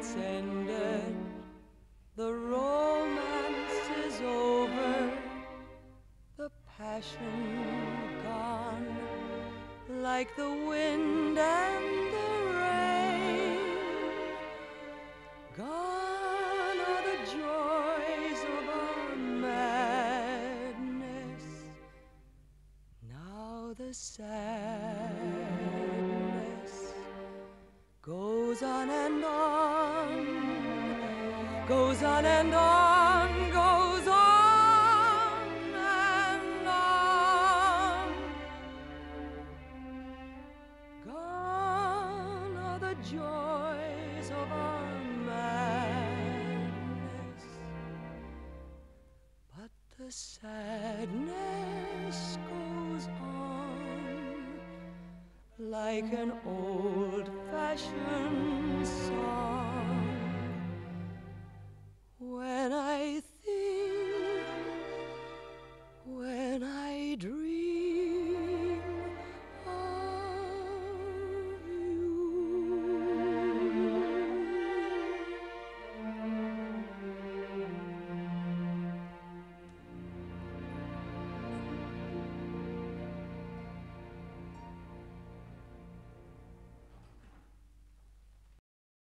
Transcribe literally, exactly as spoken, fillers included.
it's ended, the romance is over, the passion gone, like the wind and the rain. Gone are the joys of our madness, now the sadness goes on and on, goes on and on, goes on and on. Gone are the joys of our madness, but the sadness goes on like an old-fashioned